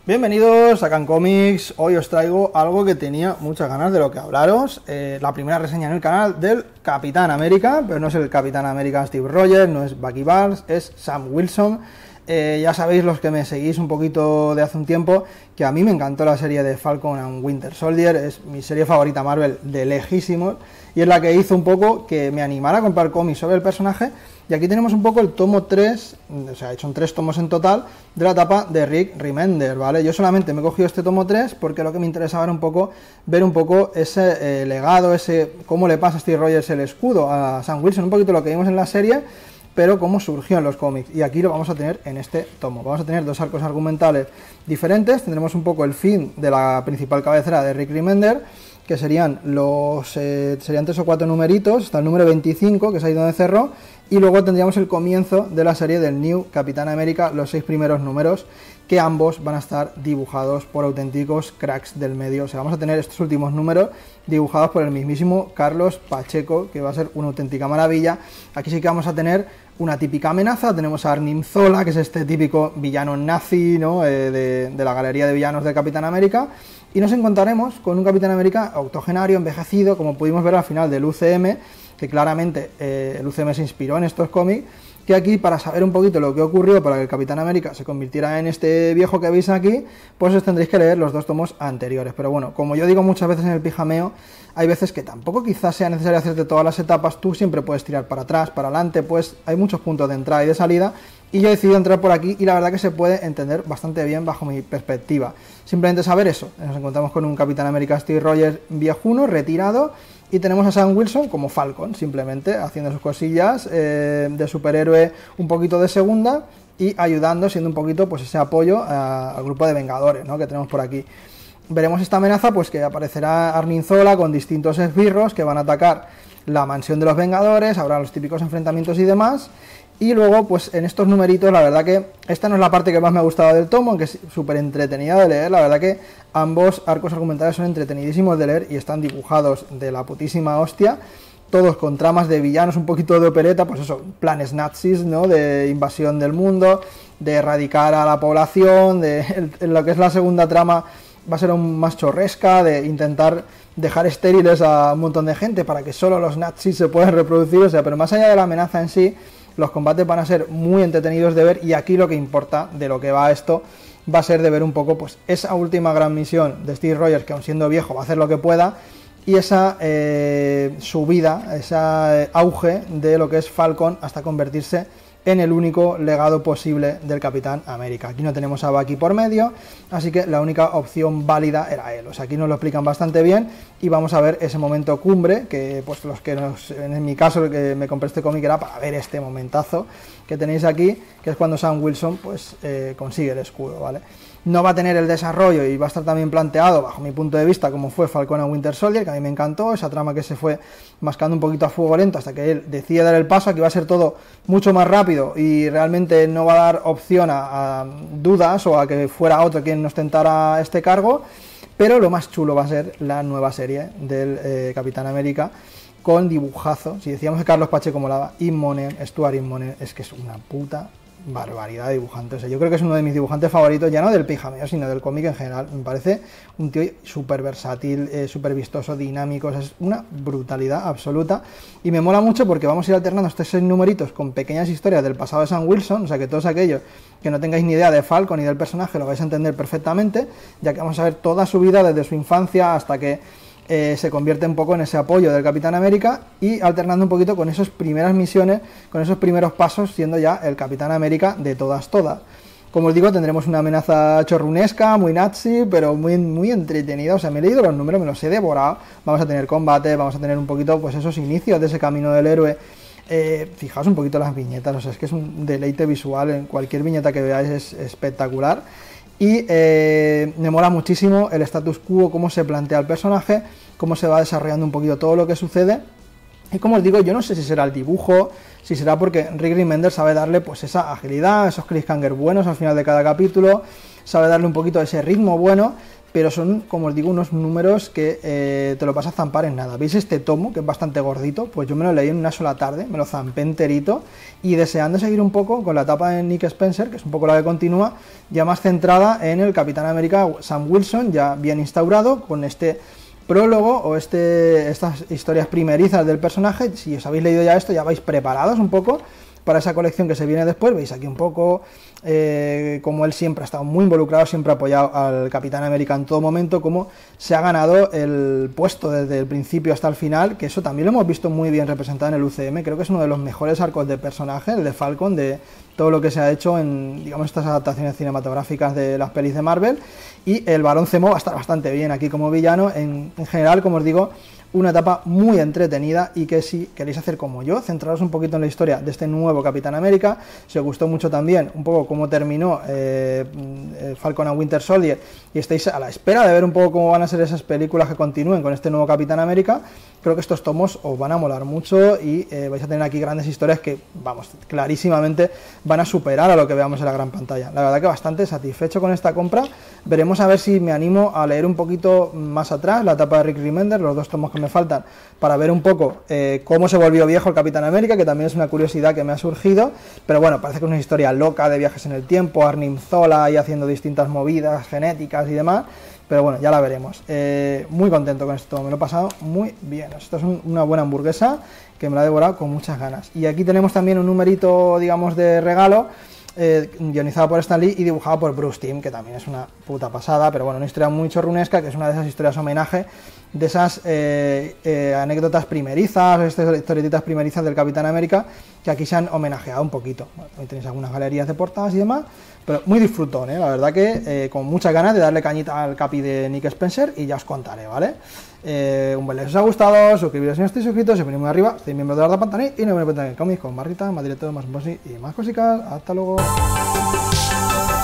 Bienvenidos a Can Comics. Hoy os traigo algo que tenía muchas ganas de lo que hablaros. La primera reseña en el canal del Capitán América, pero no es el Capitán América Steve Rogers, no es Bucky Barnes, es Sam Wilson. Ya sabéis, los que me seguís un poquito de hace un tiempo, que a mí me encantó la serie de Falcon and Winter Soldier. Es mi serie favorita Marvel de lejísimos, y es la que hizo un poco que me animara a comprar cómics sobre el personaje. Y aquí tenemos un poco el tomo 3, o sea, son 3 tomos en total, de la etapa de Rick Remender, ¿vale? Yo solamente me he cogido este tomo 3 porque lo que me interesaba era un poco ver un poco ese legado, ese cómo le pasa a Steve Rogers el escudo a Sam Wilson, un poquito lo que vimos en la serie, pero cómo surgió en los cómics. Y aquí lo vamos a tener en este tomo. Vamos a tener dos arcos argumentales diferentes. Tendremos un poco el fin de la principal cabecera de Rick Remender, que serían serían 3 o 4 numeritos, hasta el número 25, que es ahí donde cerró, y luego tendríamos el comienzo de la serie del New Capitán América, los 6 primeros números, que ambos van a estar dibujados por auténticos cracks del medio. O sea, vamos a tener estos últimos números dibujados por el mismísimo Carlos Pacheco, que va a ser una auténtica maravilla. Aquí sí que vamos a tener una típica amenaza. Tenemos a Arnim Zola, que es este típico villano nazi, ¿no? de la galería de villanos de Capitán América, y nos encontraremos con un Capitán América octogenario, envejecido, como pudimos ver al final del UCM, que claramente el UCM se inspiró en estos cómics, que aquí, para saber un poquito lo que ocurrió para que el Capitán América se convirtiera en este viejo que veis aquí, pues os tendréis que leer los 2 tomos anteriores. Pero bueno, como yo digo muchas veces en el pijameo, hay veces que tampoco quizás sea necesario hacerte todas las etapas, tú siempre puedes tirar para atrás, para adelante, pues hay muchos puntos de entrada y de salida, y yo he decidido entrar por aquí, y la verdad que se puede entender bastante bien bajo mi perspectiva. Simplemente saber eso, nos encontramos con un Capitán América Steve Rogers viejuno, retirado, y tenemos a Sam Wilson como Falcon, simplemente haciendo sus cosillas de superhéroe un poquito de segunda, y ayudando, siendo un poquito pues ese apoyo al grupo de Vengadores, ¿no?, que tenemos por aquí. Veremos esta amenaza, pues que aparecerá Arnim Zola con distintos esbirros que van a atacar la mansión de los Vengadores, habrá los típicos enfrentamientos y demás. Y luego, pues en estos numeritos, la verdad que esta no es la parte que más me ha gustado del tomo, aunque es súper entretenida de leer. La verdad que ambos arcos argumentales son entretenidísimos de leer y están dibujados de la putísima hostia, todos con tramas de villanos, un poquito de opereta, pues eso, planes nazis, ¿no?, de invasión del mundo, de erradicar a la población, en lo que es la segunda trama va a ser aún más chorresca, de intentar dejar estériles a un montón de gente para que solo los nazis se puedan reproducir. O sea, pero más allá de la amenaza en sí, los combates van a ser muy entretenidos de ver, y aquí lo que importa de lo que va esto va a ser de ver un poco pues esa última gran misión de Steve Rogers, que aun siendo viejo va a hacer lo que pueda, y esa subida, ese auge de lo que es Falcon hasta convertirse en el único legado posible del Capitán América. Aquí no tenemos a Bucky por medio, así que la única opción válida era él. O sea, aquí nos lo explican bastante bien, y vamos a ver ese momento cumbre, que pues los que en mi caso, el que me compré este cómic era para ver este momentazo que tenéis aquí, que es cuando Sam Wilson pues consigue el escudo, ¿vale? No va a tener el desarrollo, y va a estar también planteado, bajo mi punto de vista, como fue Falcon and Winter Soldier, que a mí me encantó, esa trama que se fue mascando un poquito a fuego lento hasta que él decide dar el paso. Aquí va a ser todo mucho más rápido, y realmente no va a dar opción a dudas o a que fuera otro quien ostentara este cargo, pero lo más chulo va a ser la nueva serie del Capitán América, con dibujazo. Si decíamos que Carlos Pacheco molaba, Stuart Immonen es que es una puta barbaridad de dibujante. O sea, yo creo que es uno de mis dibujantes favoritos, ya no del pijameo, sino del cómic en general. Me parece un tío súper versátil, súper vistoso, dinámico. O sea, es una brutalidad absoluta, y me mola mucho porque vamos a ir alternando estos 6 numeritos con pequeñas historias del pasado de Sam Wilson. O sea, que todos aquellos que no tengáis ni idea de Falcon ni del personaje lo vais a entender perfectamente, ya que vamos a ver toda su vida desde su infancia hasta que se convierte un poco en ese apoyo del Capitán América, y alternando un poquito con esas primeras misiones, con esos primeros pasos, siendo ya el Capitán América de todas. Como os digo, tendremos una amenaza chorrunesca, muy nazi, pero muy entretenida. O sea, me he leído los números, me los he devorado. Vamos a tener combate, vamos a tener un poquito pues esos inicios de ese camino del héroe. Fijaos un poquito las viñetas, o sea, es que es un deleite visual. En cualquier viñeta que veáis es espectacular. Y me mola muchísimo el status quo, cómo se plantea el personaje, cómo se va desarrollando un poquito todo lo que sucede. Y como os digo, yo no sé si será el dibujo, si será porque Rick Remender sabe darle pues esa agilidad, esos cliffhangers buenos al final de cada capítulo, sabe darle un poquito de ese ritmo bueno, pero son, como os digo, unos números que te lo vas a zampar en nada. ¿Veis este tomo, que es bastante gordito? Pues yo me lo leí en una sola tarde, me lo zampé enterito, y deseando seguir un poco con la etapa de Nick Spencer, que es un poco la que continúa, ya más centrada en el Capitán América Sam Wilson, ya bien instaurado, con este prólogo o estas historias primerizas del personaje. Si os habéis leído ya esto, ya vais preparados un poco para esa colección que se viene después. Veis aquí un poco como él siempre ha estado muy involucrado, siempre ha apoyado al Capitán América en todo momento, como se ha ganado el puesto desde el principio hasta el final, que eso también lo hemos visto muy bien representado en el UCM. Creo que es uno de los mejores arcos de personaje, el de Falcon, de todo lo que se ha hecho en, digamos, estas adaptaciones cinematográficas de las pelis de Marvel. Y el Barón Zemo va a estar bastante bien aquí como villano. En general, como os digo, una etapa muy entretenida, y que si queréis hacer como yo, centraros un poquito en la historia de este nuevo Capitán América, si os gustó mucho también un poco cómo terminó Falcon and Winter Soldier, y estáis a la espera de ver un poco cómo van a ser esas películas que continúen con este nuevo Capitán América, creo que estos tomos os van a molar mucho, y vais a tener aquí grandes historias que, vamos, clarísimamente van a superar a lo que veamos en la gran pantalla. La verdad que bastante satisfecho con esta compra. Veremos a ver si me animo a leer un poquito más atrás la etapa de Rick Remender, los 2 tomos que me faltan, para ver un poco cómo se volvió viejo el Capitán América, que también es una curiosidad que me ha surgido. Pero bueno, parece que es una historia loca de viajes en el tiempo, Arnim Zola ahí haciendo distintas movidas genéticas y demás, pero bueno, ya la veremos. Muy contento con esto, me lo he pasado muy bien. Esto es una buena hamburguesa que me la he devorado con muchas ganas. Y aquí tenemos también un numerito, digamos, de regalo, guionizado por Stan Lee y dibujado por Bruce Timm, que también es una puta pasada, pero bueno, una historia muy chorrunesca, que es una de esas historias homenaje, de esas anécdotas primerizas, estas historietitas primerizas del Capitán América, que aquí se han homenajeado un poquito. Bueno, ahí tenéis algunas galerías de portadas y demás, pero muy disfrutón, la verdad que con muchas ganas de darle cañita al capi de Nick Spencer, y ya os contaré, ¿vale? Un buen like si os ha gustado, suscribiros si no estáis suscritos, si venís muy arriba, estáis miembros de la Pantanal, y no me encuentran en cómics con más Rita, más directo, más bossy y más cositas. Hasta luego.